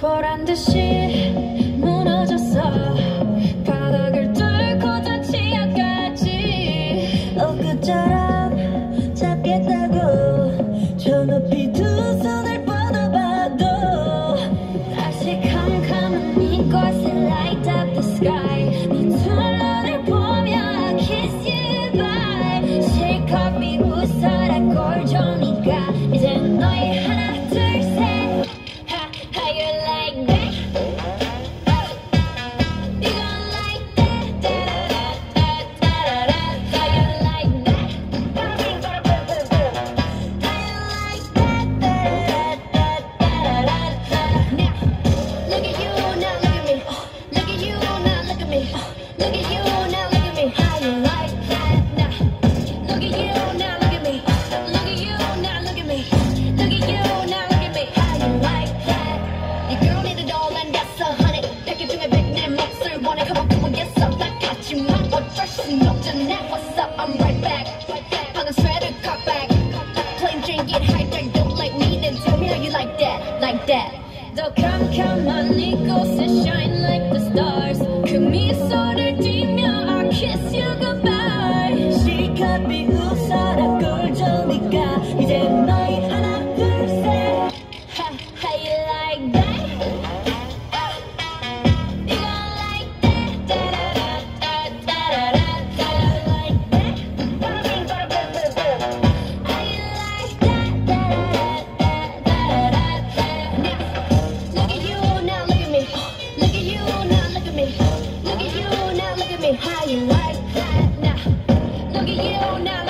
보란 듯이 무너졌어. 바닥을 뚫고 저 지하까지 엊그처럼 잡겠다고 저 높이 두 손을 뻗어봐도 다시 캄캄한 이곳에 light up the sky. 네 두 눈을 보며 kiss you bye. 실컷 비웃어라 꼴좋으니까 이제 너의 하나 둘 셋. How you like that? You gon' like that? Da-da-da-da-da-da-da. How you like that? How you like that? Da-da-da-da-da-da-da. Now, look at you, now look at me. Look at you, now look at me. Look at you, now look at me. How you like that? Now, look at you, now look at me. Look at you, now look at me. Look at you, now look at me. How you like that? Your girl need it all and that's 100. 100개 중에 100 내 몫을 원해. Come on, come on, yes, I'm not 같지만 어쩔 순 없잖아. What's up? I'm right back. 방금 sweater cut back. Plain drink it high dark. Don't like me, then tell me how you like that. Like that. 더 캄캄한 이곳에 shine like the stars. 그 미소를 띠며 I kiss you goodbye. 실컷 비웃어라 꼴좋으니까 이제 너희 하나 둘 셋. How you like that? You gon' like that? Da-da-da-da-da-da-da. How you like that? How you like that? Da-da-da-da-da-da-da. Now, look at you, now look at me. Look at you, now look at me. Look at you, now look at me. How you like that? Now, look at you, now